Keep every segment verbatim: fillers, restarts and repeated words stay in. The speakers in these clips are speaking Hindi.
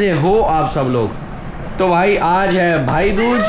कैसे हो आप सब लोग? तो भाई आज है भाई दूज।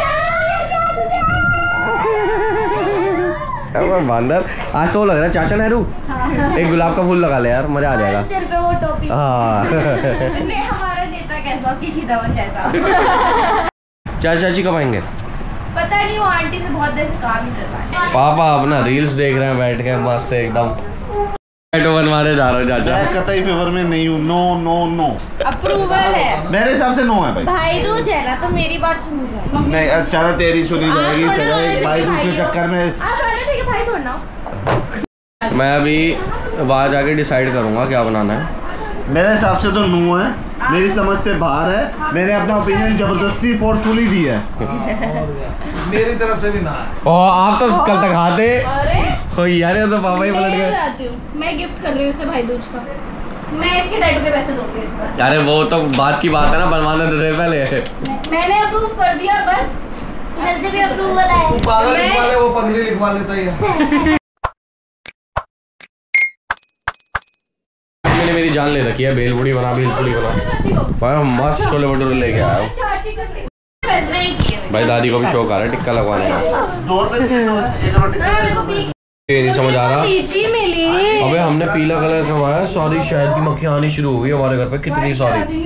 बंदर आज तो लग रहा है चाचा नेहरू। एक गुलाब का फूल लगा ले यार, मजा आ जाएगा। सिर पे वो टोपी। हाँ हमारा नेता कैसा, किसी धवन जैसा। चाचा चाची कब आएंगे पता नहीं, वो आंटी से बहुत देर से काम ही कर रहा है। पापा अपना रील्स देख रहे हैं बैठ के मस्त एकदम। टैटू बनवाने जा रहा हूँ चाचा। मैं कतई फेवर में नहीं हूँ। नो नो नो अप्रूवल है मेरे हिसाब से। नो है भाई। भाई दूज है ना, तो मेरी बात सुनी जाए। नहीं अच्छा ना, तेरी सुनी जाएगी। तेरे भाई दूज के चक्कर में भाई छोड़ना। मैं अभी वहाँ जाके डिसाइड करूँगा क्या बनाना है। मेरे हिसाब से तो नो है, मेरी समझ से बाहर है। मैंने अपना ओपिनियन जबरदस्ती फोर्सफुली दी है। मेरी तरफ से भी ना। ओ आप तो कल तक खाते हो यार, ये तो पापा ही पलट गए। मैं गिफ्ट कर रही हूँ उसे भाई दूज का। मैं इसके टैटू के पैसे दूंगी इस बार। अरे वो तो बात की बात है ना, बनवाने तो दे पहले। मैंने अप्रूव कर दिया, बस इधर से भी अप्रूवल है। तू पागल लिखवा ले, वो पगड़ी लिखवा लेता है। मैंने मेरी जान ले रखी है, भेलपूड़ी बना भेलपूड़ी बना। भाई मस्त छोले भटूरे लेके आया हूँ। भाई दादी को भी शौक आ रहा है टिक्का लगवाने का। ये नहीं समझ आ रहा। अबे हमने पीला कलर करवाया, सॉरी शहद की मक्खियाँ आनी शुरू हो गई हमारे घर पे। कितनी सॉरी।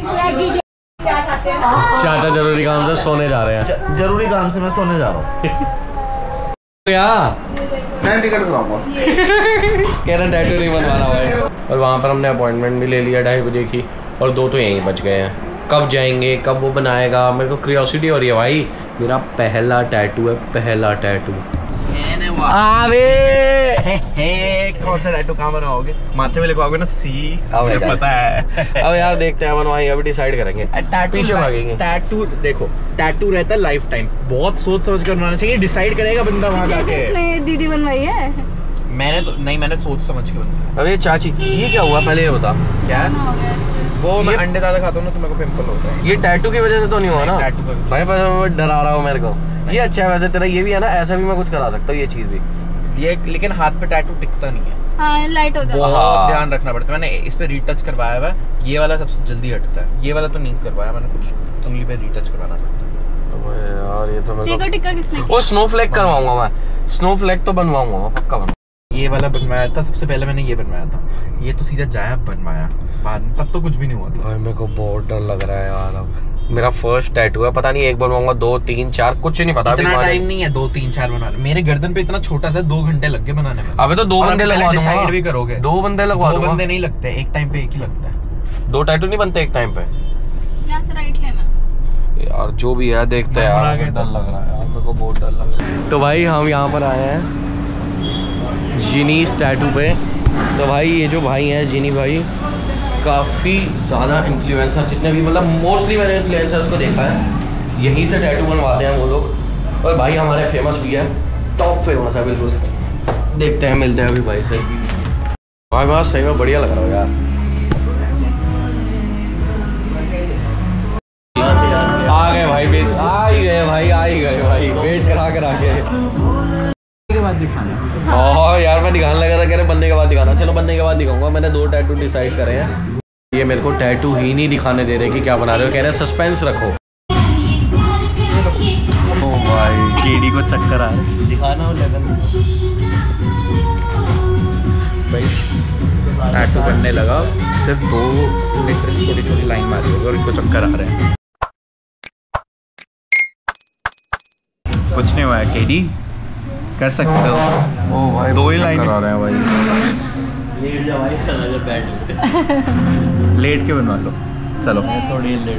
चाचा जरूरी काम से सोने जा रहे हैं। जरूरी काम से मैं सोने जा रहा हूँ। क्या मैं टिकट कराऊंगा। कह रहा टैटू नहीं बनवाना भाई। और वहाँ पर हमने अपॉइंटमेंट भी ले लिया ढाई बजे की, और दो तो यहीं बच गए हैं। कब जाएंगे, कब वो बनाएगा, मेरे को क्यूरियोसिटी हो रही है भाई। मेरा पहला टैटू है, पहला टैटू। आवे कौन सा टैटू कहाँ बनवाओगे? माथे में लिखवाओगे ना सी। अब पता है। अब यार देखते हैं, बनवाएंगे अभी डिसाइड करेंगे। पीछे भागेंगे। टैटू देखो, टैटू रहता है लाइफ टाइम, बहुत सोच समझ कर बनाना चाहिए। डिसाइड करेगा बंदा वहाँ जाके। दीदी बनवाई है मैंने तो नहीं, मैंने सोच समझ के बनाया। अरे चाची ये क्या हुआ पहले ये बता। क्या वो मैं अंडे ज्यादा खाता हूँ ना, तो मेरे को पिंपल होता है। ये टैटू की वजह से तो नहीं हुआ ना? टैटू का भाई पर डरा रहा हूँ मेरे को। ये अच्छा है वैसे, तेरा ये भी है ना, ऐसा भी मैं कुछ करा सकता हूँ ये चीज भी। ये लेकिन हाथ पे टैटू टिकता नहीं है। हाँ, लाइट हो जाता है। बहुत ध्यान रखना पड़ता है। मैंने इस पे रीटच करवाया हुआ है, ये वाला सबसे जल्दी हटता है। ये वाला तो नहीं करवाया मैंने, कुछ उंगली पे रीटच करवाना पड़ता है। यार ये तो मेरे को टिक्का किसने किया? वो स्नोफ्लेक करवाऊंगा मैं। स्नोफ्लेक तो बनवाऊंगा मैं पक्का। बन ये वाला बनवाया था सबसे पहले, मैंने ये बनवाया था। ये तो सीधा जाया बनवाया बाद में, तब तो कुछ भी नहीं हुआ था। भाई मेरे को बहुत डर लग रहा है यार। अब मेरा फर्स्ट टैटू है, पता नहीं एक बनवाऊंगा, दो तीन चार, कुछ नहीं पता। इतना टाइम नहीं है दो तीन चार बनाने। मेरे गर्दन पे इतना छोटा सा, दो घंटे लग गए बनाने में। अबे तो दो बंदे लगवा दूंगा। डिसाइड भी करोगे? दो बंदे लगवा दूंगा। दो बंदे नहीं लगते, एक टाइम पे एक ही लगता है। दो टैटू नहीं बनते एक टाइम पे। यहाँ से राइट लेना यार जो भी है देखते हैं यार। डर लग रहा है यार, मेरे को बहुत डर लग रहा है। तो भाई हम यहाँ पर आए हैं जिनीस टैटू पे। तो भाई ये जो भाई हैं जिनी भाई, काफ़ी ज़्यादा इन्फ्लुएंसर जितने भी, मतलब मोस्टली मैंने इन्फ्लुएंसर्स को देखा है, यहीं से टैटू बनवाते हैं वो लोग। और भाई हमारे फेमस भी है, टॉप फेमस है बिल्कुल। देखते हैं, मिलते हैं अभी भाई से। भाई वहाँ सही में बढ़िया लग रहा है यार। आ गए भाई, वेट आ ही गए भाई, आ ही गए भाई, वेट करा करा के। ओह यार मैं दिखाने लगा था, कह रहे बनने के बाद दिखाना। चलो बनने के बाद दिखाऊंगा। मैंने दो टैटू डिसाइड करे हैं। ये मेरे को टैटू ही नहीं दिखाने दे रहे कि क्या बना रहे हो, कह रहे सस्पेंस रखो। ओ भाई केडी को चक्कर आ रहा है, दिखाना हो लगन भाई। टैटू बनने लगा, सिर्फ दो लिटरली छोटी छोटी लाइन मारी होगी और इनको चक्कर आ रहे हैं। कुछ नहीं हुआ है केडी, कर सकते हो। ओ भाई दो ही लाइन आ रहे हैं भाई। लेट जा भाई, चला जा बैठ। लेट के बनवा लो। चलो थोड़ी लेट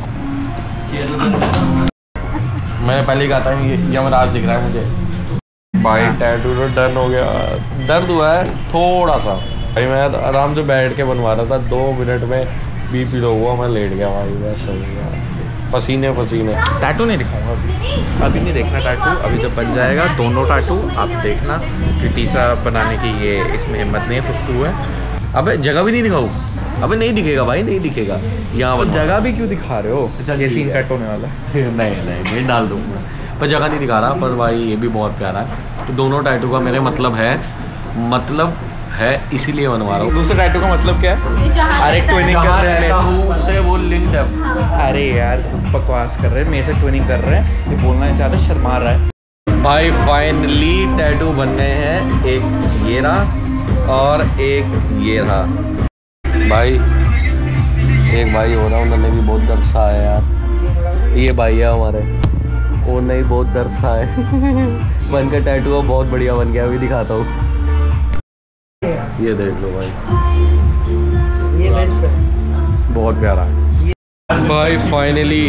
मैंने पहले ही कहा था ये यमराज दिख रहा है मुझे। भाई टैटू तो डन हो गया, दर्द हुआ है थोड़ा सा। भाई मैं आराम से बैठ के बनवा रहा था, दो मिनट में बीपी लो हुआ, मैं लेट गया भाई। वैसा हो गया, पसीने पसीने। टैटू नहीं दिखाऊंगा अभी, अभी नहीं देखना टैटू। अभी जब बन जाएगा दोनों टैटू आप देखना, कि तीसरा बनाने की ये इसमें हिम्मत नहीं, फुस्सू है। अबे जगह भी नहीं दिखाऊँ? अबे नहीं दिखेगा भाई, नहीं दिखेगा यहाँ। तो जगह भी क्यों दिखा रहे हो? ये सीन कट होने वाला है। नहीं नहीं नहीं डाल दूँगा, पर जगह नहीं दिखा रहा। पर भाई ये भी बहुत प्यारा है। तो दोनों टैटू का मेरे मतलब है, मतलब है इसीलिए बनवा रहा हूँ। दूसरे टैटू का मतलब क्या है? ये जहाँ अरे रहता है। ट्विनिंग कर जहाँ रहे रहता हैं। हूँ उससे वो लिंक्ड है। हाँ। अरे यार तुम बकवास कर रहे हैं, मेरे से ट्विनिंग कर रहे हैं, ये बोलना नहीं चाहते, शर्मा रहा है। भाई फाइनली टैटू बन गए हैं, एक ये रहा और एक ये रहा। भाई एक भाई हो रहा, उन्होंने भी बहुत दर्शा है यार, ये भाई है हमारे, उन्होंने भी बहुत दर्शा है। मन का टैटू बहुत बढ़िया बन गया, अभी दिखाता हूँ, ये देख लो भाई, ये इस पे बहुत प्यारा है भाई। Finally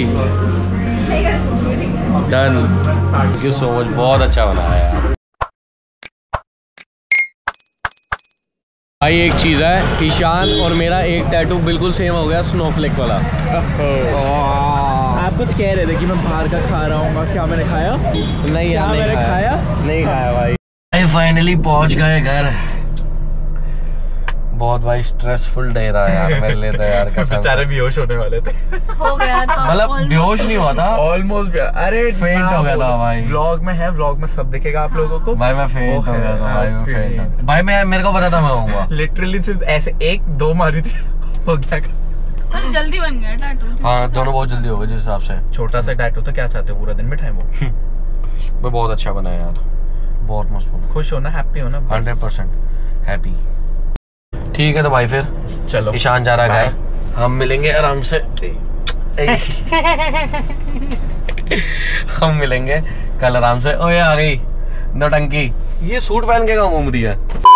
done, thank you so much, बहुत अच्छा बनाया यार भाई। एक चीज़ है, ईशान और मेरा एक टैटू बिल्कुल सेम हो गया, स्नोफ्लेक वाला। आप कुछ कह रहे थे कि मैं बाहर का खा रहा हूँ, क्या मैंने खाया? नहीं यार, नहीं मैंने खाया, खाया? नहीं खाया भाई। भाई फाइनली पहुंच गए घर। बहुत भाई स्ट्रेसफुल डे रहा यार मेरे लिए तो यार, कसम से। बेचारे बेहोश होने वाले थे। हो गया था मतलब बेहोश नहीं हुआ था, ऑलमोस्ट। अरे फेंट हो गया था भाई। व्लॉग में है, व्लॉग में सब दिखेगा आप लोगों को। भाई मैं फेंट हो गया था भाई, मैं फेंट हो- भाई मैं मेरे को पता था मैं होऊंगा। लिटरली सिर्फ ऐसे एक दो मारी थी, हो गया। पर जल्दी बन गया टैटू। हाँ दोनों बहुत जल्दी हो गए जिस हिसाब से। छोटा सा टैटू था, क्या चाहते हो पूरा दिन में टाइम हो? मैं बहुत अच्छा बना यार, बहुत मस्त बना, खुश होना, हैप्पी होना, हंड्रेड परसेंट हैप्पी। ठीक है तो भाई फिर चलो ईशान जा रहा है घर, हम मिलेंगे आराम से। हम मिलेंगे कल आराम से। ओए आ गई नौटंकी, ये सूट पहन के कहाँ घूम रही है?